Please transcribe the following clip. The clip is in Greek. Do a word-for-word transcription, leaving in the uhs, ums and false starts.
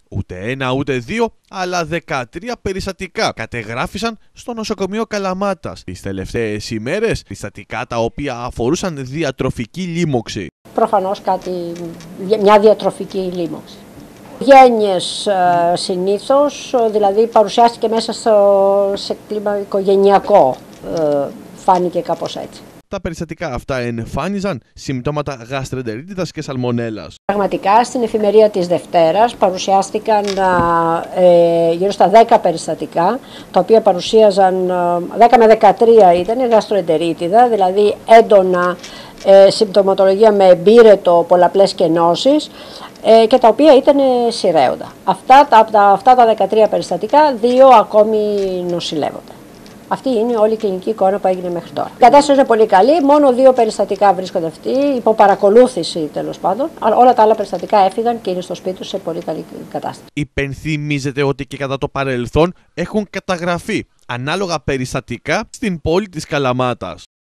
Ούτε ένα ούτε δύο, αλλά δεκατρία περιστατικά κατεγράφησαν στο νοσοκομείο Καλαμάτας τις τελευταίες ημέρες, περιστατικά τα οποία αφορούσαν διατροφική λίμωξη. Προφανώς κάτι, μια διατροφική λίμωξη. Γένειες ε, συνήθως, δηλαδή παρουσιάστηκε μέσα στο, σε κλίμα οικογενειακό, ε, φάνηκε κάπως έτσι. Τα περιστατικά αυτά εμφάνιζαν συμπτώματα γαστρεντερίτιδας και σαλμονέλας. Πραγματικά στην εφημερία της Δευτέρας παρουσιάστηκαν ε, γύρω στα δέκα περιστατικά, τα οποία παρουσίαζαν, δέκα με δεκατρία ήταν γαστροεντερίτιδα, δηλαδή έντονα ε, συμπτωματολογία με εμπύρετο πολλαπλές κενώσεις, ε, και τα οποία ήταν σειραίοντα. Αυτά τα, τα, αυτά τα δεκατρία περιστατικά, δύο ακόμη νοσηλεύονται. Αυτή είναι όλη η κλινική εικόνα που έγινε μέχρι τώρα. Η κατάσταση είναι πολύ καλή, μόνο δύο περιστατικά βρίσκονται αυτοί, υπό παρακολούθηση τέλος πάντων, αλλά όλα τα άλλα περιστατικά έφυγαν και είναι στο σπίτι τους σε πολύ καλή κατάσταση. Υπενθυμίζεται ότι και κατά το παρελθόν έχουν καταγραφεί ανάλογα περιστατικά στην πόλη της Καλαμάτας.